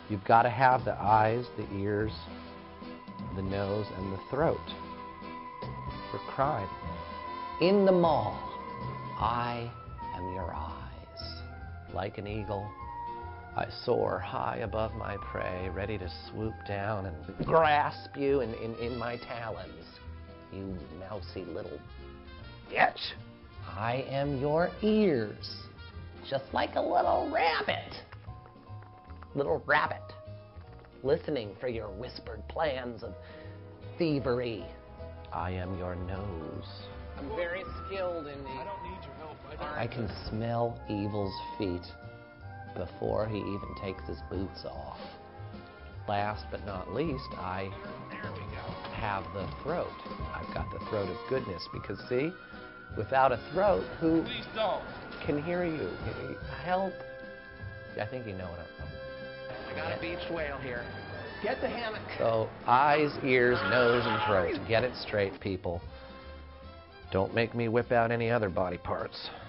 You've got to have the eyes, the ears, the nose, and the throat for crime. In the mall, I am your eyes. Like an eagle, I soar high above my prey, ready to swoop down and grasp you in my talons. You mousy little bitch. I am your ears, just like a little rabbit. Little rabbit, listening for your whispered plans of thievery. I am your nose. I'm very skilled in the... I don't need your help. I can smell evil's feet before he even takes his boots off. Last but not least, I have the throat. I've got the throat of goodness because, see, without a throat, who can hear you? Help. I think you know what I'm... I got a beached whale here. Get the hammock. So, eyes, ears, nose, and throat. Get it straight, people. Don't make me whip out any other body parts.